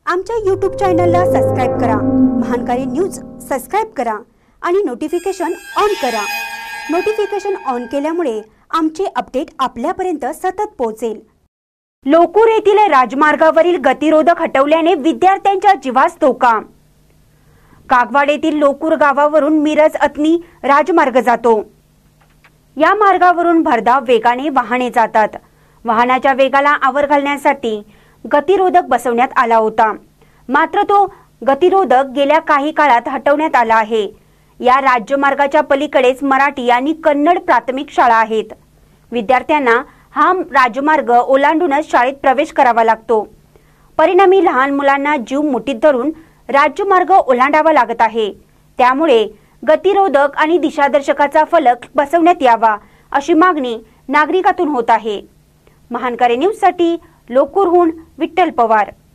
आमच्या YouTube चॅनलला subscribe करा, महानकारी न्यूज सबस्क्राइब करा आणि नोटिफिकेशन ऑन करा। नोटिफिकेशन ऑन केल्यामुळे आमचे अपडेट आपल्यापर्यंत सतत पोहोचेल। लोकूर येथील राजमार्गावरील गतिरोधक हटवल्याने विद्यार्थ्यांच्या जीवास धोका। कागवाड येथील लोकूर गावावरून मिरज अतनी राजमार्ग जातो। या मार्गावरून भरधाव वेगाने वाहने जातात। वाहनाच्या वेगाला आवर घालण्यासाठी गतिरोधक बसवण्यात आला होता, मात्र तो गतिरोधक गेल्या काही काळात हटवण्यात आला आहे। या राज्यमार्गाच्या पलीकडेच मराठी आणि कन्नड प्राथमिक शाळा आहेत। विद्यार्थ्यांना हा राजमार्ग ओलांडूनच शाळेत प्रवेश करावा लागतो। परिणामी लहान मुलांना जीव मुठीत धरून राज्यमार्ग ओलांडावा लागत आहे। त्यामुळे गतिरोधक आणि दिशादर्शकाचा फलक बसवण्यात यावा अशी मागणी नागरिकातून होत आहे। महानकारी न्यूज साठी लोकूरहून विठ्ठल पवार।